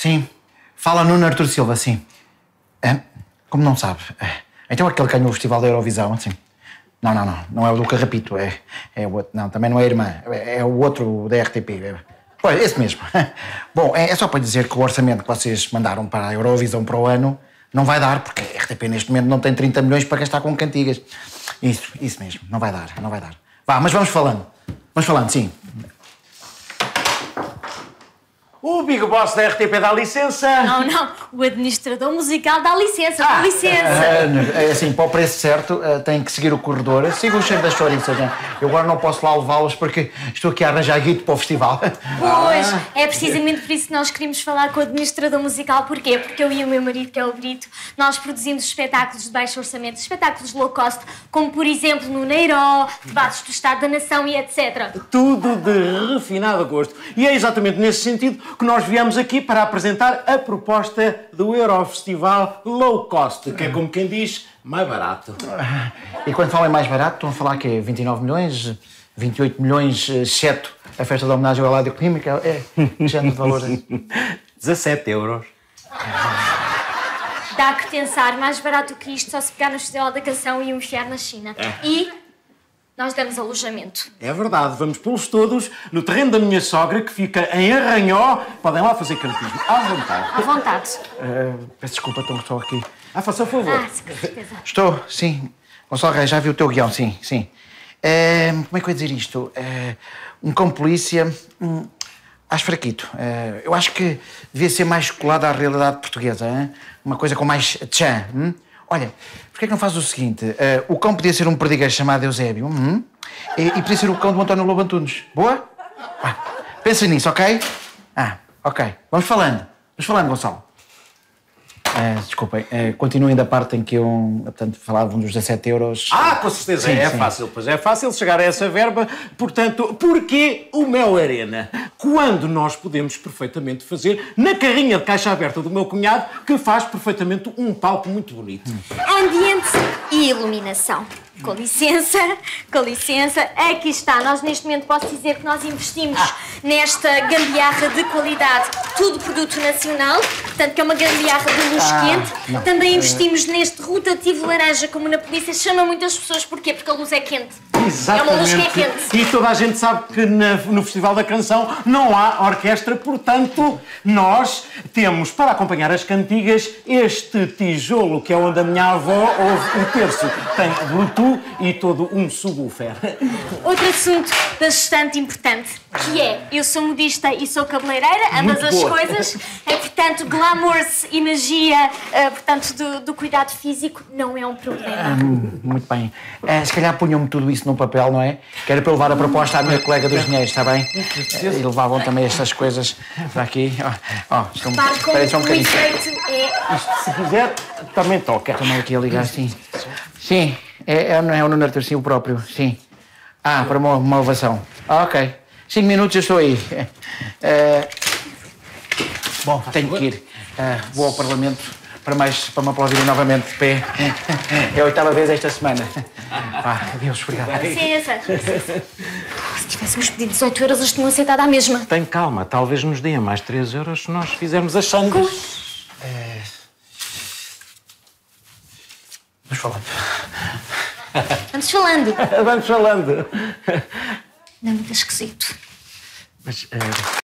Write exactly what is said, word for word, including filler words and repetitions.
Sim. Fala Nuno Artur Silva, sim. É? Como não sabe? É. Então aquele que ganhou o Festival da Eurovisão, sim. Não, não, não. Não é o do Carrapito. É, é o outro. Não, também não é a irmã. É, é o outro da R T P. É. Pois, esse mesmo. Bom, é, é só para dizer que o orçamento que vocês mandaram para a Eurovisão para o ano não vai dar, porque a R T P neste momento não tem trinta milhões para gastar com cantigas. Isso, isso mesmo. Não vai dar, não vai dar. Vá, mas vamos falando. Vamos falando, sim. O Big Boss da R T P dá licença? Não, não. O administrador musical dá licença, Ah, dá licença. É, é assim, para o preço certo, tem que seguir o corredor. Siga o cheiro das chouriças, né? Eu agora não posso lá levá-los porque estou aqui a arranjar guito para o festival. Pois, é precisamente por isso que nós queríamos falar com o administrador musical. Porquê? Porque eu e o meu marido, que é o Brito, nós produzimos espetáculos de baixo orçamento, espetáculos low cost, como por exemplo no Neiró, debates do Estado da Nação e etcétera. Tudo de refinado gosto. E é exatamente nesse sentido que nós viemos aqui para apresentar a proposta do Eurofestival Low Cost, que é como quem diz, mais barato. E quando falam em mais barato, estão a falar que é vinte e nove milhões, vinte e oito milhões, exceto a festa de homenagem ao Eládio Clínica. É, género de valor. dezassete euros. Dá que pensar, mais barato que isto só se pegar no Festival da Canção e o enfiar na China. É. E nós damos alojamento. É verdade, vamos pô-los todos no terreno da minha sogra, que fica em Arranhó. Podem lá fazer campismo, à vontade. À vontade. Uh, peço desculpa, estou só aqui. Ah, faça favor. Ah, com certeza. Estou, sim. Gonçalo Reis, já vi o teu guião, sim, sim. Uh, como é que eu ia dizer isto? Uh, um cão polícia... Um, acho fraquito. Uh, eu acho que devia ser mais colado à realidade portuguesa. Hein? Uma coisa com mais tchan. Hum? Olha, porquê é que não faz o seguinte? Uh, o cão podia ser um perdigueiro chamado Eusébio. Hum? E, e podia ser o cão do António Lobo Antunes. Boa? Ah, pensa nisso, ok? Ah, ok. Vamos falando. Vamos falando, Gonçalo. Uh, desculpem, uh, continuem da parte em que eu, portanto, falavam dos dezassete euros. Ah, com certeza, sim, é sim. fácil, pois é fácil chegar a essa verba. Portanto, porquê o Mel Arena? Quando nós podemos perfeitamente fazer na carrinha de caixa aberta do meu cunhado, que faz perfeitamente um palco muito bonito. Ambiente e iluminação. Com licença, com licença. Aqui está. Nós, neste momento, posso dizer que nós investimos ah. nesta gambiarra de qualidade, tudo produto nacional, portanto, que é uma gambiarra de luz ah, quente. Não. Também investimos uh... neste rotativo laranja, como na polícia chama muitas pessoas. Porquê? Porque a luz é quente. Exatamente. É uma luz que é quente. E toda a gente sabe que na, no Festival da Canção não há orquestra, portanto, nós temos, para acompanhar as cantigas, este tijolo, que é onde a minha avó ouve o terço. Tem Bluetooth e todo um subwoofer. Outro assunto bastante importante, que é, eu sou modista e sou cabeleireira, ambas Muito as boa. coisas, é, portanto, glamour e magia, uh, portanto, do, do cuidado físico não é um problema. Hum, muito bem. Uh, se calhar punham-me tudo isso num papel, não é? Que era para eu levar a proposta à minha colega dos dinheiros, está bem? Uh, e levavam também estas coisas para aqui. Ó, oh, estão... Repare como Espera só um o bocadinho. efeito é... Isto, se quiser, também toca. Também aqui a ligar, sim. Sim, é, é, é o Nuno Artur, sim, o próprio, sim. Ah, para uma, uma ovação. Ah, ok. Cinco minutos, eu estou aí. Uh, bom, tenho que ir. Uh, vou ao Parlamento para, mais, para me aplaudirem novamente de pé. É a oitava vez esta semana. Ah, adeus, obrigado. Licença. Se tivéssemos pedido dezoito euros, eles tinham aceitado à mesma. Tem calma, talvez nos deem mais três euros se nós fizermos as sandes. É... Vamos falando. Vamos falando. Vamos falando. Não é muito esquisito. Mas... Uh...